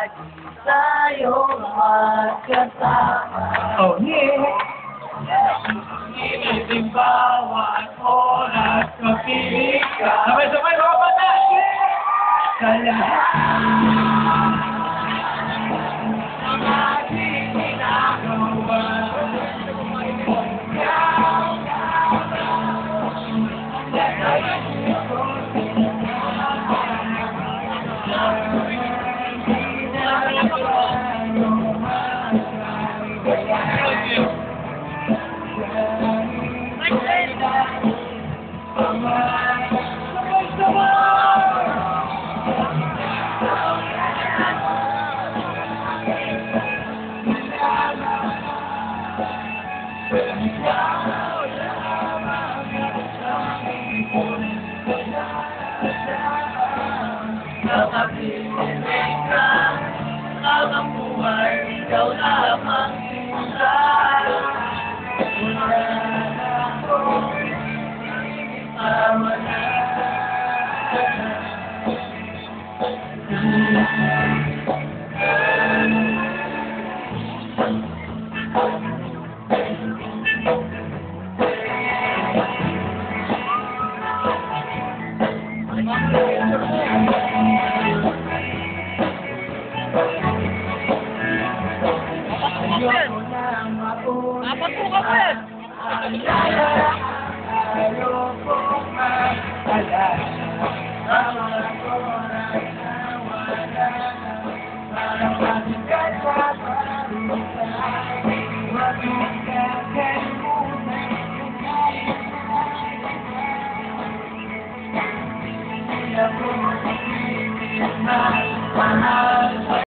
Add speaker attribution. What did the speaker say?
Speaker 1: lagi tayong magkasama.
Speaker 2: Oh, Nginitin bawat oras mapiling ka. Sabay-sabay mga bata! Sa lahat ng ating ginagawa.
Speaker 1: Nakapiling ka, habang buhay, ikaw lamang isa. Wala na akong wala.
Speaker 3: Apat po ka pa!
Speaker 1: Thank you.